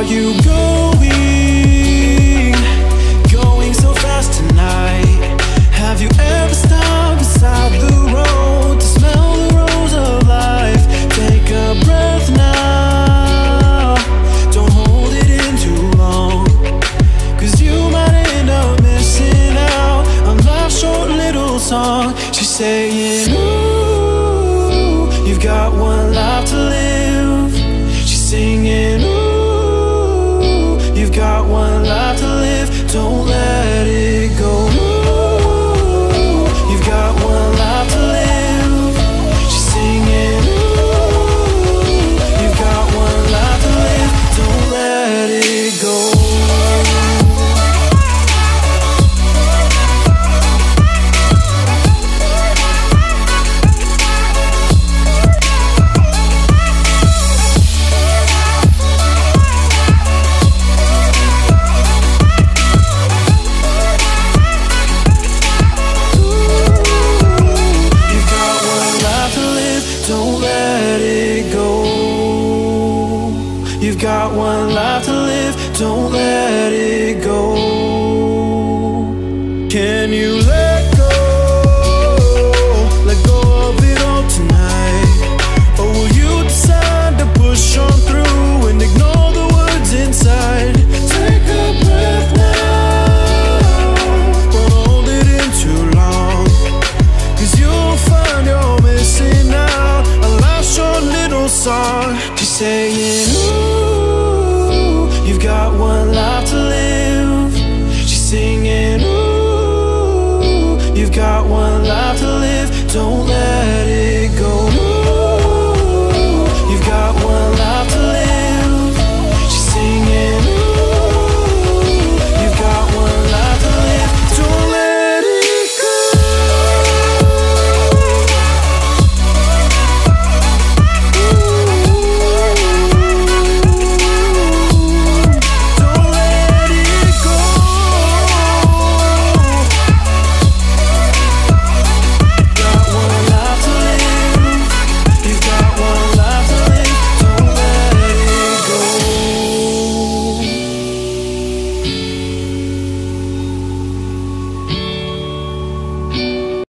you going so fast tonight? Have you ever stopped beside the road to smell the rose of life? Take a breath now, don't hold it in too long, 'cause you might end up missing out on life's short little song. She's saying, ooh,